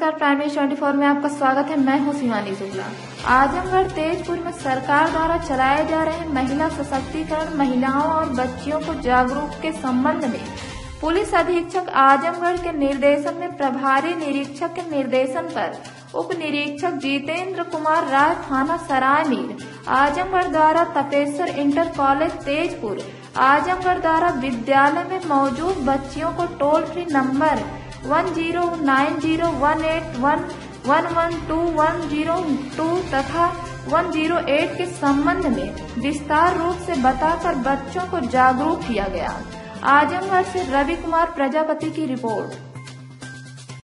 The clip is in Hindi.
नमस्कार, प्राइम न्यूज 24 में आपका स्वागत है। मैं हूं शिवानी शुक्ला। आजमगढ़ तेजपुर में सरकार द्वारा चलाए जा रहे महिला सशक्तिकरण, महिलाओं और बच्चियों को जागरूक के संबंध में पुलिस अधीक्षक आजमगढ़ के निर्देशन में प्रभारी निरीक्षक के निर्देशन पर उप निरीक्षक जितेंद्र कुमार राय, थाना सरायमीर आजमगढ़ द्वारा तपेश्वर इंटर कॉलेज तेजपुर आजमगढ़ द्वारा विद्यालय में मौजूद बच्चियों को टोल फ्री नंबर 109018112102 तथा 108 के संबंध में विस्तार रूप से बताकर बच्चों को जागरूक किया गया। आजमगढ़ से रवि कुमार प्रजापति की रिपोर्ट।